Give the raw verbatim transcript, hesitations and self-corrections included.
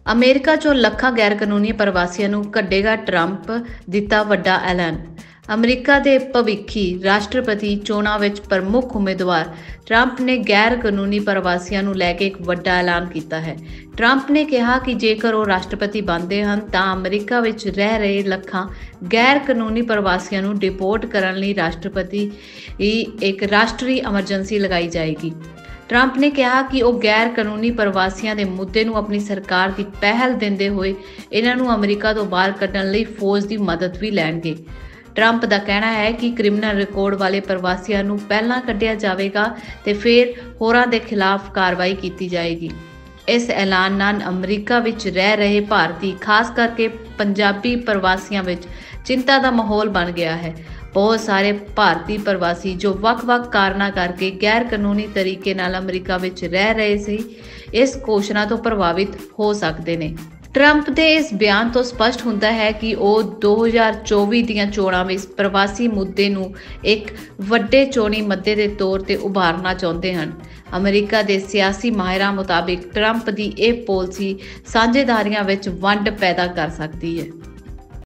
America 'ਚੋਂ ਲੱਖਾਂ ਗੈਰ ਕਾਨੂੰਨੀ ਪ੍ਰਵਾਸੀਆਂ ਨੂੰ ਕੱਢੇਗਾ ਟਰੰਪ, ਦਿੱਤਾ ਵੱਡਾ ਐਲਾਨ। ਅਮਰੀਕਾ ਦੇ ਭਵਿੱਖੀ ਰਾਸ਼ਟਰਪਤੀ ਚੋਣਾਂ ਵਿੱਚ ਪ੍ਰਮੁੱਖ ਉਮੀਦਵਾਰ ਟਰੰਪ ਨੇ ਗੈਰ ਕਾਨੂੰਨੀ ਪ੍ਰਵਾਸੀਆਂ ਨੂੰ ਲੈ ਕੇ ਇੱਕ ਵੱਡਾ ਐਲਾਨ ਕੀਤਾ ਹੈ। ਟਰੰਪ ਨੇ ਕਿਹਾ ਕਿ ਜੇਕਰ ਉਹ ਰਾਸ਼ਟਰਪਤੀ ਬਣਦੇ ਹਨ ਤਾਂ ਅਮਰੀਕਾ ਵਿੱਚ ਰਹਿ ਰਹੇ ਲੱਖਾਂ ਗੈਰ ਕਾਨੂੰਨੀ ਪ੍ਰਵਾਸੀਆਂ ਨੂੰ ਡਿਪੋਰਟ ਕਰਨ ਲਈ ਰਾਸ਼ਟਰਪਤੀ ਇੱਕ ਰਾਸ਼ਟਰੀ ਐਮਰਜੈਂਸੀ ਲਗਾਈ ਜਾਏਗੀ। ਟਰੰਪ ਨੇ ਕਿਹਾ ਕਿ ਉਹ ਗੈਰ ਕਾਨੂੰਨੀ ਪ੍ਰਵਾਸੀਆਂ ਦੇ ਮੁੱਦੇ ਨੂੰ ਆਪਣੀ ਸਰਕਾਰ ਦੀ ਪਹਿਲ ਦਿੰਦੇ ਹੋਏ ਇਹਨਾਂ ਨੂੰ ਅਮਰੀਕਾ ਤੋਂ ਬਾਹਰ ਕੱਢਣ ਲਈ ਫੌਜ ਦੀ ਮਦਦ ਵੀ ਲੈਣਗੇ। ਟਰੰਪ ਦਾ ਕਹਿਣਾ ਹੈ ਕਿ ਕ੍ਰਿਮੀਨਲ ਰਿਕਾਰਡ ਵਾਲੇ ਪ੍ਰਵਾਸੀਆਂ ਨੂੰ ਪਹਿਲਾਂ ਕੱਢਿਆ ਜਾਵੇਗਾ ਤੇ ਫਿਰ ਹੋਰਾਂ ਦੇ ਖਿਲਾਫ ਕਾਰਵਾਈ ਕੀਤੀ ਜਾਏਗੀ। ਇਸ ਐਲਾਨ ਨਾਲ ਅਮਰੀਕਾ ਵਿੱਚ ਰਹਿ ਰਹੇ ਭਾਰਤੀ, ਖਾਸ ਕਰਕੇ ਪੰਜਾਬੀ ਪ੍ਰਵਾਸੀਆਂ ਵਿੱਚ ਚਿੰਤਾ ਦਾ ਮਾਹੌਲ ਬਣ ਗਿਆ ਹੈ। ਬਹੁਤ ਸਾਰੇ ਭਾਰਤੀ ਪ੍ਰਵਾਸੀ ਜੋ ਵੱਖ-ਵੱਖ ਕਾਰਨਾਂ ਕਰਕੇ ਗੈਰ ਕਾਨੂੰਨੀ ਤਰੀਕੇ ਨਾਲ ਅਮਰੀਕਾ ਵਿੱਚ ਰਹਿ ਰਹੇ ਸੀ, ਇਸ ਘੋਸ਼ਣਾ ਤੋਂ ਪ੍ਰਭਾਵਿਤ ਹੋ ਸਕਦੇ ਨੇ। ਟਰੰਪ ਦੇ ਇਸ ਬਿਆਨ ਤੋਂ ਸਪਸ਼ਟ ਹੁੰਦਾ ਹੈ ਕਿ ਉਹ ਦੋ ਹਜ਼ਾਰ ਚੌਵੀ ਦੀਆਂ ਚੋਣਾਂ ਵਿੱਚ ਪ੍ਰਵਾਸੀ ਮੁੱਦੇ ਨੂੰ ਇੱਕ ਵੱਡੇ ਚੋਣੀ ਮੁੱਦੇ ਦੇ ਤੌਰ ਤੇ ਉਭਾਰਨਾ ਚਾਹੁੰਦੇ ਹਨ। ਅਮਰੀਕਾ ਦੇ ਸਿਆਸੀ ਮਾਹਿਰਾਂ ਮੁਤਾਬਿਕ ਟਰੰਪ ਦੀ ਇਹ ਪਾਲਿਸੀ ਸਾਂਝੇਦਾਰੀਆਂ ਵਿੱਚ ਵੰਡ ਪੈਦਾ ਕਰ ਸਕਦੀ ਹੈ।